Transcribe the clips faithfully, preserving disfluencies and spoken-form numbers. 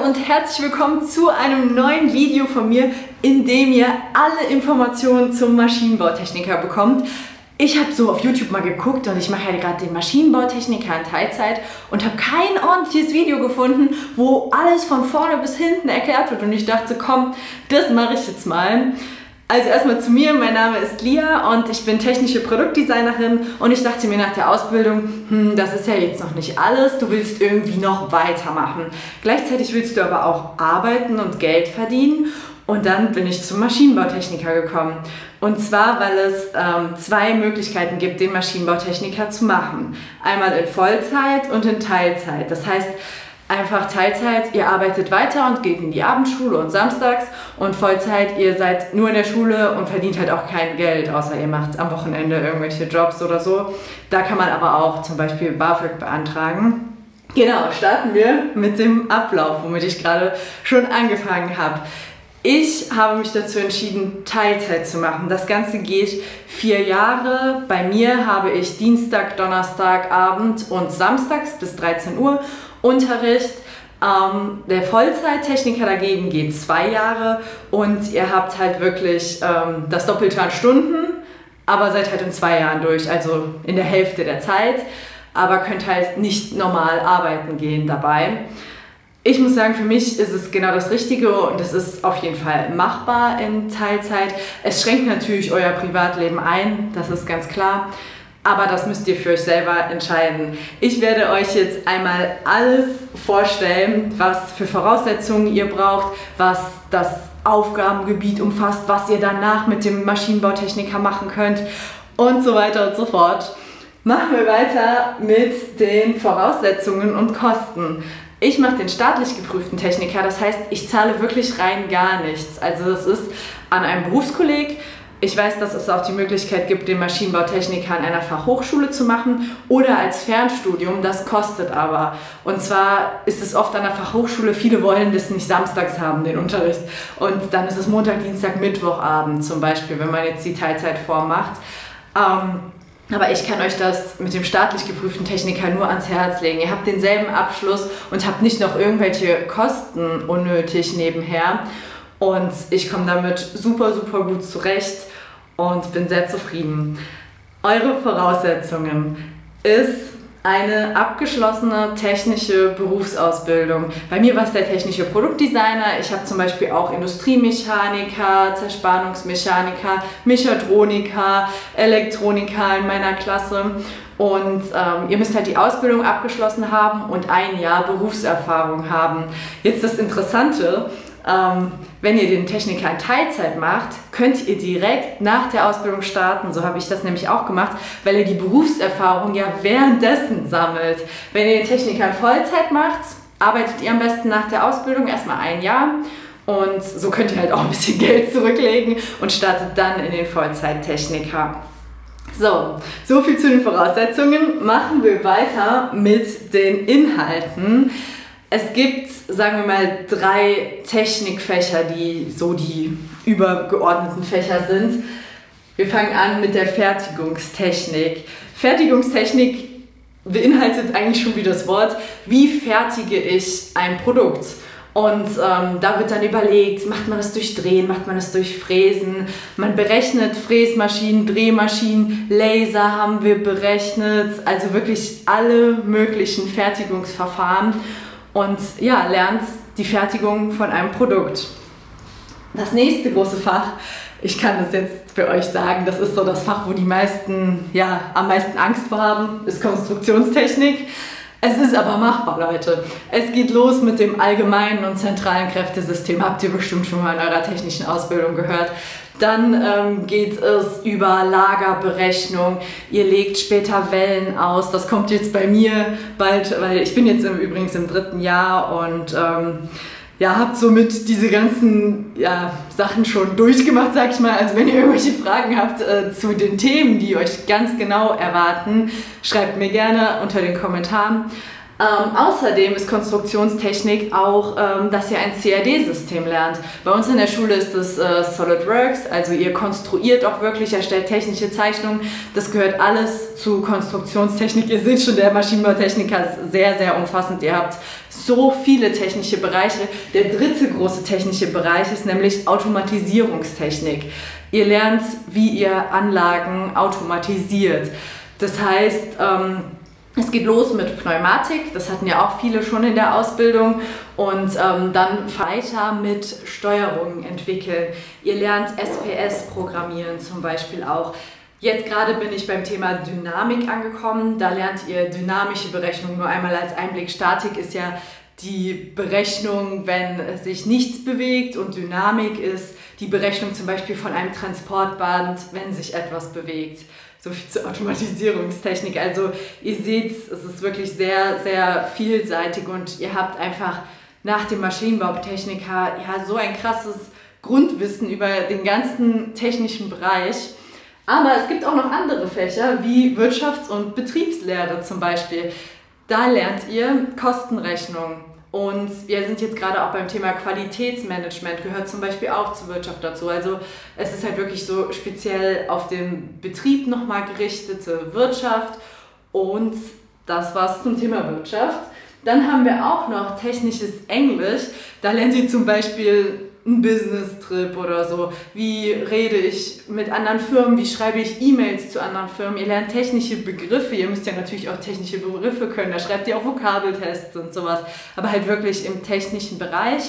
und herzlich willkommen zu einem neuen Video von mir, in dem ihr alle Informationen zum Maschinenbautechniker bekommt. Ich habe so auf YouTube mal geguckt und ich mache ja gerade den Maschinenbautechniker in Teilzeit und habe kein ordentliches Video gefunden, wo alles von vorne bis hinten erklärt wird. Und ich dachte, komm, das mache ich jetzt mal. Also erstmal zu mir, mein Name ist Lia und ich bin technische Produktdesignerin und ich dachte mir nach der Ausbildung, hm, das ist ja jetzt noch nicht alles, du willst irgendwie noch weitermachen. Gleichzeitig willst du aber auch arbeiten und Geld verdienen und dann bin ich zum Maschinenbautechniker gekommen. Und zwar, weil es ähm, zwei Möglichkeiten gibt, den Maschinenbautechniker zu machen. Einmal in Vollzeit und in Teilzeit. Das heißt, einfach Teilzeit, ihr arbeitet weiter und geht in die Abendschule und samstags, und Vollzeit, ihr seid nur in der Schule und verdient halt auch kein Geld, außer ihr macht am Wochenende irgendwelche Jobs oder so. Da kann man aber auch zum Beispiel BAföG beantragen. Genau, starten wir mit dem Ablauf, womit ich gerade schon angefangen habe. Ich habe mich dazu entschieden, Teilzeit zu machen. Das Ganze geht vier Jahre. Bei mir habe ich Dienstag, Donnerstag, Abend und samstags bis dreizehn Uhr Unterricht. Ähm, der Vollzeittechniker dagegen geht zwei Jahre und ihr habt halt wirklich ähm, das Doppelte an Stunden, aber seid halt in zwei Jahren durch, also in der Hälfte der Zeit, aber könnt halt nicht normal arbeiten gehen dabei. Ich muss sagen, für mich ist es genau das Richtige und es ist auf jeden Fall machbar in Teilzeit. Es schränkt natürlich euer Privatleben ein, das ist ganz klar. Aber das müsst ihr für euch selber entscheiden. Ich werde euch jetzt einmal alles vorstellen, was für Voraussetzungen ihr braucht, was das Aufgabengebiet umfasst, was ihr danach mit dem Maschinenbautechniker machen könnt und so weiter und so fort. Machen wir weiter mit den Voraussetzungen und Kosten. Ich mache den staatlich geprüften Techniker, das heißt, ich zahle wirklich rein gar nichts. Also das ist an einem Berufskolleg. Ich weiß, dass es auch die Möglichkeit gibt, den Maschinenbautechniker an einer Fachhochschule zu machen oder als Fernstudium, das kostet aber. Und zwar ist es oft an der Fachhochschule, viele wollen das nicht samstags haben, den Unterricht. Und dann ist es Montag, Dienstag, Mittwochabend zum Beispiel, wenn man jetzt die Teilzeitform macht. Ähm, aber ich kann euch das mit dem staatlich geprüften Techniker nur ans Herz legen. Ihr habt denselben Abschluss und habt nicht noch irgendwelche Kosten unnötig nebenher. Und ich komme damit super, super gut zurecht und bin sehr zufrieden. Eure Voraussetzungen ist eine abgeschlossene technische Berufsausbildung. Bei mir war es der technische Produktdesigner. Ich habe zum Beispiel auch Industriemechaniker, Zerspannungsmechaniker, Mechatroniker, Elektroniker in meiner Klasse. Und ähm, ihr müsst halt die Ausbildung abgeschlossen haben und ein Jahr Berufserfahrung haben. Jetzt das Interessante: Ähm, wenn ihr den Techniker in Teilzeit macht, könnt ihr direkt nach der Ausbildung starten. So habe ich das nämlich auch gemacht, weil ihr die Berufserfahrung ja währenddessen sammelt. Wenn ihr den Techniker in Vollzeit macht, arbeitet ihr am besten nach der Ausbildung erstmal ein Jahr und so könnt ihr halt auch ein bisschen Geld zurücklegen und startet dann in den Vollzeittechniker. So, so viel zu den Voraussetzungen. Machen wir weiter mit den Inhalten. Es gibt, sagen wir mal, drei Technikfächer, die so die übergeordneten Fächer sind. Wir fangen an mit der Fertigungstechnik. Fertigungstechnik beinhaltet eigentlich schon wie das Wort, wie fertige ich ein Produkt? Und ähm, da wird dann überlegt, macht man das durch Drehen, macht man das durch Fräsen, man berechnet Fräsmaschinen, Drehmaschinen, Laser haben wir berechnet, also wirklich alle möglichen Fertigungsverfahren. Und ja, lernt die Fertigung von einem Produkt. Das nächste große Fach, ich kann das jetzt für euch sagen, das ist so das Fach, wo die meisten ja, am meisten Angst vor haben, ist Konstruktionstechnik. Es ist aber machbar, Leute. Es geht los mit dem allgemeinen und zentralen Kräftesystem, habt ihr bestimmt schon mal in eurer technischen Ausbildung gehört. Dann ähm, geht es über Lagerberechnung, ihr legt später Wellen aus, das kommt jetzt bei mir bald, weil ich bin jetzt im, übrigens im dritten Jahr und ähm, ja, habt somit diese ganzen ja, Sachen schon durchgemacht, sag ich mal. Also wenn ihr irgendwelche Fragen habt äh, zu den Themen, die euch ganz genau erwarten, schreibt mir gerne unter den Kommentaren. Ähm, außerdem ist Konstruktionstechnik auch, ähm, dass ihr ein C A D-System lernt. Bei uns in der Schule ist das äh, SolidWorks, also ihr konstruiert auch wirklich, erstellt technische Zeichnungen. Das gehört alles zu Konstruktionstechnik. Ihr seht schon, der Maschinenbautechniker ist sehr, sehr umfassend. Ihr habt so viele technische Bereiche. Der dritte große technische Bereich ist nämlich Automatisierungstechnik. Ihr lernt, wie ihr Anlagen automatisiert. Das heißt, ähm, es geht los mit Pneumatik, das hatten ja auch viele schon in der Ausbildung, und ähm, dann weiter mit Steuerungen entwickeln. Ihr lernt S P S programmieren zum Beispiel auch. Jetzt gerade bin ich beim Thema Dynamik angekommen, da lernt ihr dynamische Berechnung. Nur einmal als Einblick: Statik ist ja die Berechnung, wenn sich nichts bewegt, und Dynamik ist die Berechnung zum Beispiel von einem Transportband, wenn sich etwas bewegt. So viel zur Automatisierungstechnik. Also ihr seht, es ist wirklich sehr, sehr vielseitig, und ihr habt einfach nach dem Maschinenbautechniker ja so ein krasses Grundwissen über den ganzen technischen Bereich. Aber es gibt auch noch andere Fächer wie Wirtschafts- und Betriebslehre zum Beispiel. Da lernt ihr Kostenrechnung. Und wir sind jetzt gerade auch beim Thema Qualitätsmanagement, gehört zum Beispiel auch zur Wirtschaft dazu. Also es ist halt wirklich so speziell auf den Betrieb nochmal gerichtete Wirtschaft, und das war's zum Thema Wirtschaft. Dann haben wir auch noch technisches Englisch. Da lernt ihr zum Beispiel einen Business-Trip oder so. Wie rede ich mit anderen Firmen? Wie schreibe ich E-Mails zu anderen Firmen? Ihr lernt technische Begriffe. Ihr müsst ja natürlich auch technische Begriffe können. Da schreibt ihr auch Vokabeltests und sowas. Aber halt wirklich im technischen Bereich.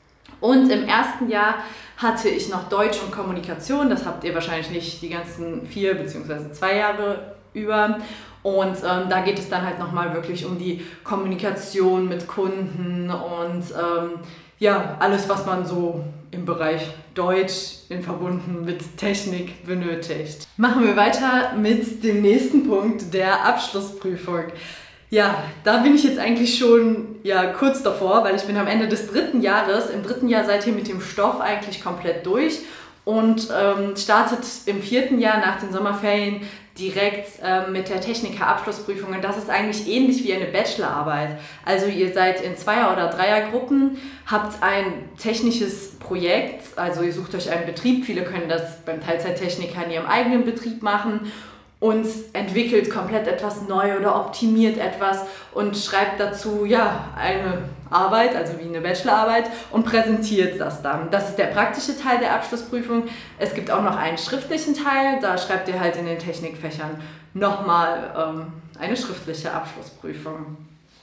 Und im ersten Jahr hatte ich noch Deutsch und Kommunikation. Das habt ihr wahrscheinlich nicht die ganzen vier bzw. zwei Jahre über. Und ähm, da geht es dann halt nochmal wirklich um die Kommunikation mit Kunden und ähm, ja, alles, was man so im Bereich Deutsch in verbunden mit Technik benötigt. Machen wir weiter mit dem nächsten Punkt, der Abschlussprüfung. Ja, da bin ich jetzt eigentlich schon ja, kurz davor, weil ich bin am Ende des dritten Jahres. Im dritten Jahr seid ihr mit dem Stoff eigentlich komplett durch und ähm, startet im vierten Jahr nach den Sommerferien direkt ähm, mit der Techniker-Abschlussprüfung. Und das ist eigentlich ähnlich wie eine Bachelorarbeit. Also ihr seid in Zweier- oder Dreiergruppen, habt ein technisches Projekt, also ihr sucht euch einen Betrieb, viele können das beim Teilzeittechniker in ihrem eigenen Betrieb machen, und entwickelt komplett etwas neu oder optimiert etwas und schreibt dazu ja, eine Arbeit, also wie eine Bachelorarbeit, und präsentiert das dann. Das ist der praktische Teil der Abschlussprüfung. Es gibt auch noch einen schriftlichen Teil, da schreibt ihr halt in den Technikfächern nochmal ähm, eine schriftliche Abschlussprüfung.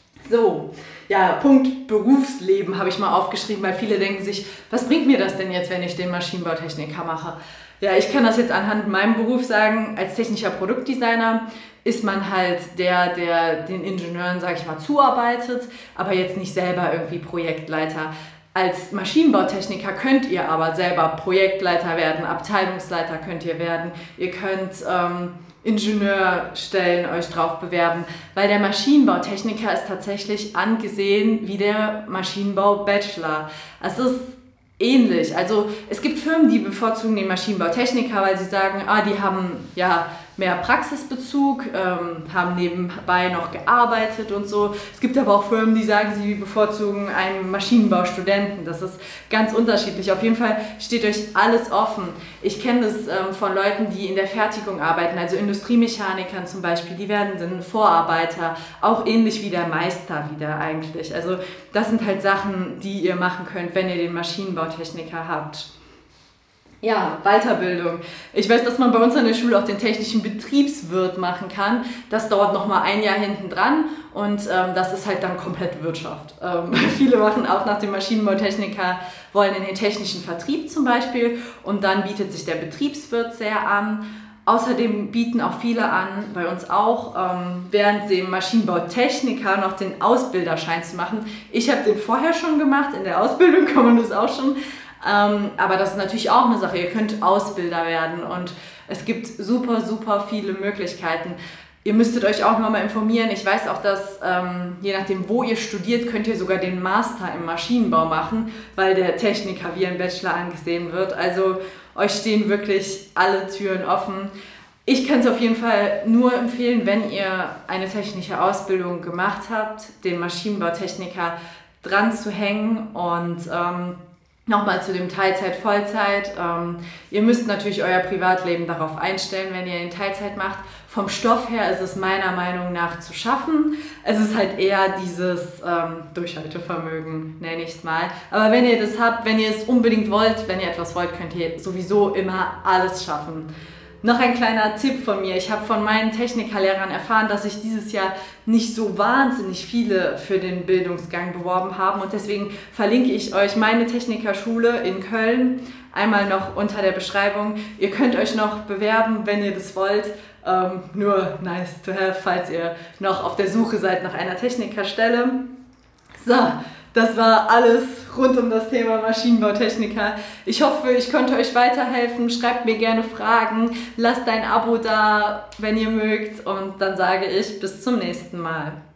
So, ja, Punkt Berufsleben habe ich mal aufgeschrieben, weil viele denken sich, was bringt mir das denn jetzt, wenn ich den Maschinenbautechniker mache? Ja, ich kann das jetzt anhand meinem Beruf sagen. Als technischer Produktdesigner ist man halt der, der den Ingenieuren, sage ich mal, zuarbeitet, aber jetzt nicht selber irgendwie Projektleiter. Als Maschinenbautechniker könnt ihr aber selber Projektleiter werden, Abteilungsleiter könnt ihr werden, ihr könnt ähm, Ingenieurstellen euch drauf bewerben, weil der Maschinenbautechniker ist tatsächlich angesehen wie der Maschinenbau-Bachelor. Es ist ähnlich. Also es gibt Firmen, die bevorzugen den Maschinenbautechniker, weil sie sagen, ah, die haben ja mehr Praxisbezug, ähm, haben nebenbei noch gearbeitet und so. Es gibt aber auch Firmen, die sagen, sie bevorzugen einen Maschinenbaustudenten. Das ist ganz unterschiedlich. Auf jeden Fall steht euch alles offen. Ich kenne das ähm, von Leuten, die in der Fertigung arbeiten, also Industriemechanikern zum Beispiel, die werden dann Vorarbeiter, auch ähnlich wie der Meister wieder eigentlich. Also das sind halt Sachen, die ihr machen könnt, wenn ihr den Maschinenbautechniker habt. Ja, Weiterbildung. Ich weiß, dass man bei uns an der Schule auch den technischen Betriebswirt machen kann. Das dauert nochmal ein Jahr hinten dran, und ähm, das ist halt dann komplett Wirtschaft. Ähm, viele machen auch nach dem Maschinenbautechniker, wollen in den technischen Vertrieb zum Beispiel, und dann bietet sich der Betriebswirt sehr an. Außerdem bieten auch viele an, bei uns auch, ähm, während dem Maschinenbautechniker noch den Ausbilderschein zu machen. Ich habe den vorher schon gemacht, in der Ausbildung kann man das auch schon. Ähm, aber das ist natürlich auch eine Sache, ihr könnt Ausbilder werden, und es gibt super, super viele Möglichkeiten. Ihr müsstet euch auch nochmal informieren. Ich weiß auch, dass ähm, je nachdem, wo ihr studiert, könnt ihr sogar den Master im Maschinenbau machen, weil der Techniker wie ein Bachelor angesehen wird. Also euch stehen wirklich alle Türen offen. Ich kann es auf jeden Fall nur empfehlen, wenn ihr eine technische Ausbildung gemacht habt, den Maschinenbautechniker dran zu hängen und ähm, nochmal zu dem Teilzeit, Vollzeit. Ähm, ihr müsst natürlich euer Privatleben darauf einstellen, wenn ihr in Teilzeit macht. Vom Stoff her ist es meiner Meinung nach zu schaffen. Es ist halt eher dieses ähm, Durchhaltevermögen, nenne ich es mal. Aber wenn ihr das habt, wenn ihr es unbedingt wollt, wenn ihr etwas wollt, könnt ihr sowieso immer alles schaffen. Noch ein kleiner Tipp von mir. Ich habe von meinen Technikerlehrern erfahren, dass sich dieses Jahr nicht so wahnsinnig viele für den Bildungsgang beworben haben und deswegen verlinke ich euch meine Technikerschule in Köln einmal noch unter der Beschreibung. Ihr könnt euch noch bewerben, wenn ihr das wollt. Ähm, nur nice to have, falls ihr noch auf der Suche seid nach einer Technikerstelle. So. Das war alles rund um das Thema Maschinenbautechniker. Ich hoffe, ich konnte euch weiterhelfen. Schreibt mir gerne Fragen, lasst ein Abo da, wenn ihr mögt. Und dann sage ich bis zum nächsten Mal.